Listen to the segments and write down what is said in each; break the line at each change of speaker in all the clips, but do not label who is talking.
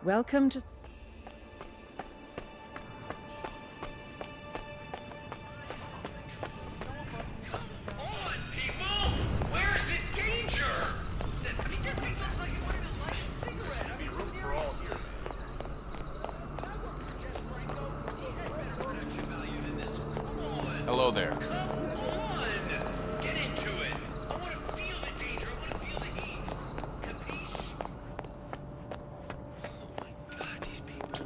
Welcome to...
Hello there.
Come on! Get into it! I want to feel the danger, I want to feel the heat. Capiche? Oh my god, these people.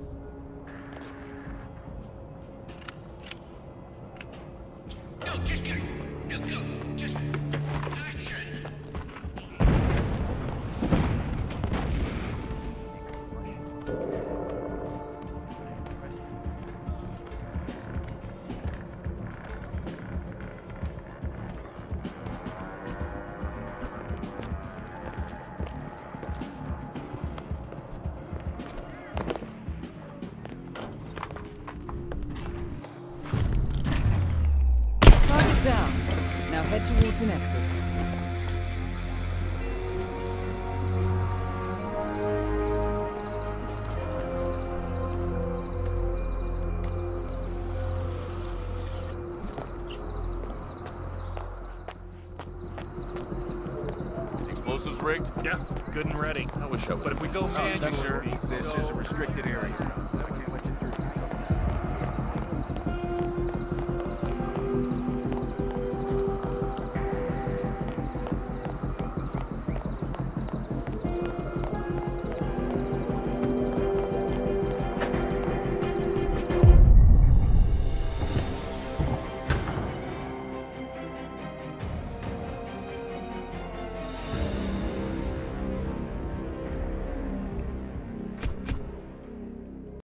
No, just get it. No, just action.
Target down. Now head towards an exit.
Explosives rigged?
Yeah, good and ready.
I wish I was.
But if we go
manual,
manual,
sir.
This is a restricted area.